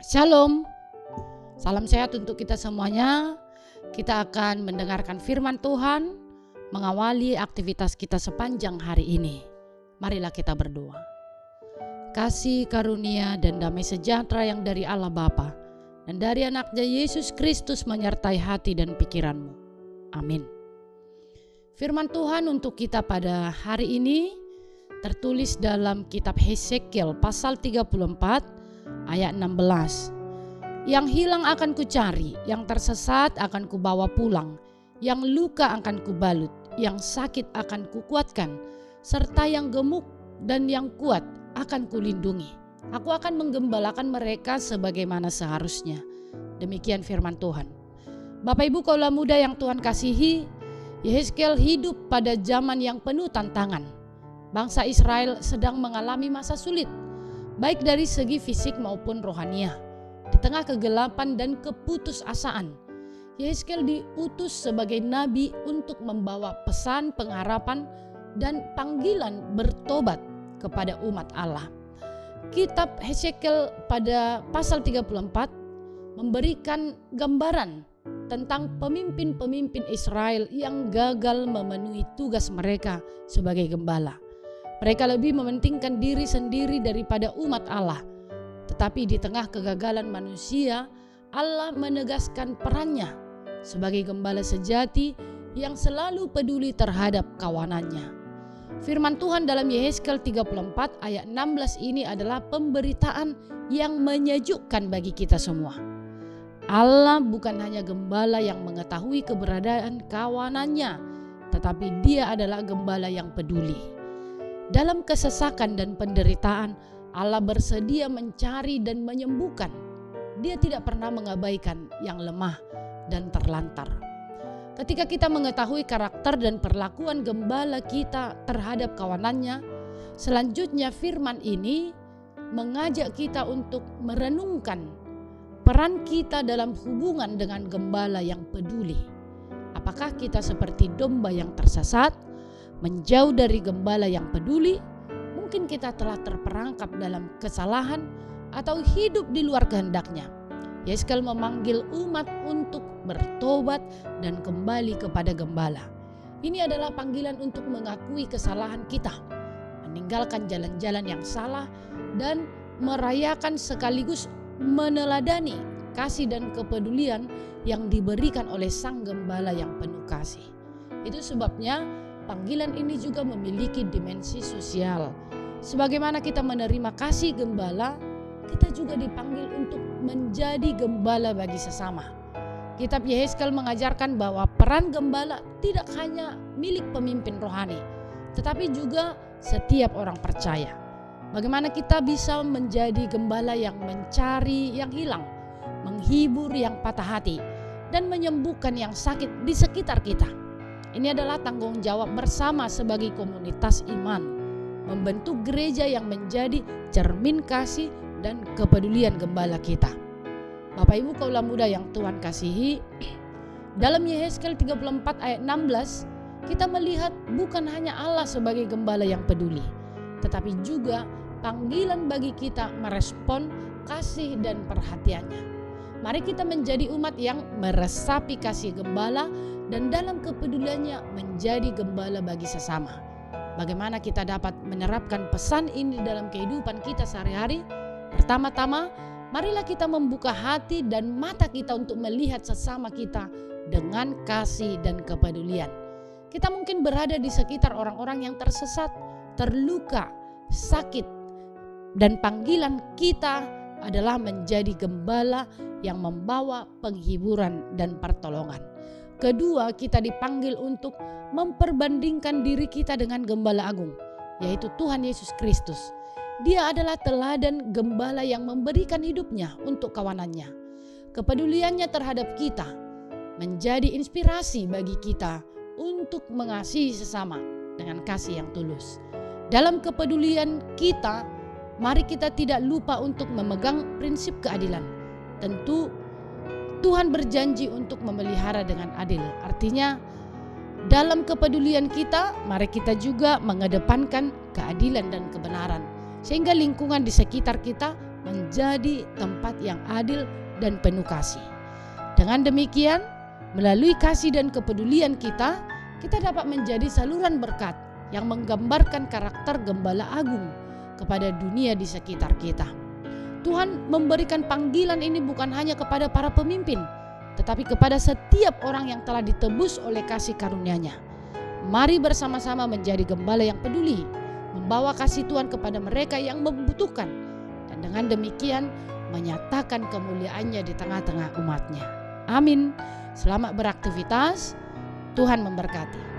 Shalom, salam sehat untuk kita semuanya. Kita akan mendengarkan firman Tuhan, mengawali aktivitas kita sepanjang hari ini. Marilah kita berdoa. Kasih, karunia, dan damai sejahtera yang dari Allah Bapa dan dari anaknya Yesus Kristus menyertai hati dan pikiranmu. Amin. Firman Tuhan untuk kita pada hari ini tertulis dalam kitab Hesekiel pasal 34 ayat 16. Yang hilang akan kucari, yang tersesat akan kubawa pulang, yang luka akan kubalut, yang sakit akan kukuatkan, serta yang gemuk dan yang kuat akan kulindungi. Aku akan menggembalakan mereka sebagaimana seharusnya. Demikian firman Tuhan. Bapak Ibu kaulah muda yang Tuhan kasihi, Yehezkiel hidup pada zaman yang penuh tantangan. Bangsa Israel sedang mengalami masa sulit, baik dari segi fisik maupun rohaniah. Di tengah kegelapan dan keputusasaan, Yehezkiel diutus sebagai nabi untuk membawa pesan pengharapan dan panggilan bertobat kepada umat Allah. Kitab Hesekiel pada pasal 34 memberikan gambaran tentang pemimpin-pemimpin Israel yang gagal memenuhi tugas mereka sebagai gembala. Mereka lebih mementingkan diri sendiri daripada umat Allah. Tetapi di tengah kegagalan manusia, Allah menegaskan perannya sebagai gembala sejati yang selalu peduli terhadap kawanannya. Firman Tuhan dalam Yehezkiel 34 ayat 16 ini adalah pemberitaan yang menyejukkan bagi kita semua. Allah bukan hanya gembala yang mengetahui keberadaan kawanannya, tetapi Dia adalah gembala yang peduli. Dalam kesesakan dan penderitaan, Allah bersedia mencari dan menyembuhkan. Dia tidak pernah mengabaikan yang lemah dan terlantar. Ketika kita mengetahui karakter dan perlakuan gembala kita terhadap kawanannya, selanjutnya firman ini mengajak kita untuk merenungkan peran kita dalam hubungan dengan gembala yang peduli. Apakah kita seperti domba yang tersesat, menjauh dari gembala yang peduli? Mungkin kita telah terperangkap dalam kesalahan atau hidup di luar kehendaknya. Yehezkiel memanggil umat untuk bertobat dan kembali kepada gembala. Ini adalah panggilan untuk mengakui kesalahan kita, meninggalkan jalan-jalan yang salah, dan merayakan sekaligus meneladani kasih dan kepedulian yang diberikan oleh Sang Gembala yang penuh kasih. Itu sebabnya panggilan ini juga memiliki dimensi sosial. Sebagaimana kita menerima kasih gembala, kita juga dipanggil untuk menjadi gembala bagi sesama. Kitab Yehezkiel mengajarkan bahwa peran gembala tidak hanya milik pemimpin rohani, tetapi juga setiap orang percaya. Bagaimana kita bisa menjadi gembala yang mencari yang hilang, menghibur yang patah hati, dan menyembuhkan yang sakit di sekitar kita. Ini adalah tanggung jawab bersama sebagai komunitas iman, membentuk gereja yang menjadi cermin kasih dan kepedulian gembala kita. Bapak Ibu kaulah muda yang Tuhan kasihi, dalam Yehezkiel 34 ayat 16 kita melihat bukan hanya Allah sebagai gembala yang peduli, tetapi juga panggilan bagi kita merespon kasih dan perhatiannya. Mari kita menjadi umat yang meresapi kasih gembala dan dalam kepeduliannya menjadi gembala bagi sesama. Bagaimana kita dapat menerapkan pesan ini dalam kehidupan kita sehari-hari? Pertama-tama, marilah kita membuka hati dan mata kita untuk melihat sesama kita dengan kasih dan kepedulian. Kita mungkin berada di sekitar orang-orang yang tersesat, terluka, sakit, dan panggilan kita adalah menjadi gembala yang membawa penghiburan dan pertolongan. Kedua, kita dipanggil untuk memperbandingkan diri kita dengan Gembala Agung, yaitu Tuhan Yesus Kristus. Dia adalah teladan gembala yang memberikan hidupnya untuk kawanannya. Kepeduliannya terhadap kita menjadi inspirasi bagi kita untuk mengasihi sesama dengan kasih yang tulus. Dalam kepedulian kita, mari kita tidak lupa untuk memegang prinsip keadilan. Tentu Tuhan berjanji untuk memelihara dengan adil. Artinya dalam kepedulian kita, mari kita juga mengedepankan keadilan dan kebenaran. Sehingga lingkungan di sekitar kita menjadi tempat yang adil dan penuh kasih. Dengan demikian, melalui kasih dan kepedulian kita dapat menjadi saluran berkat yang menggambarkan karakter Gembala Agung kepada dunia di sekitar kita. Tuhan memberikan panggilan ini bukan hanya kepada para pemimpin, tetapi kepada setiap orang yang telah ditebus oleh kasih karunia-Nya. Mari bersama-sama menjadi gembala yang peduli, membawa kasih Tuhan kepada mereka yang membutuhkan, dan dengan demikian menyatakan kemuliaan-Nya di tengah-tengah umat-Nya. Amin. Selamat beraktivitas. Tuhan memberkati.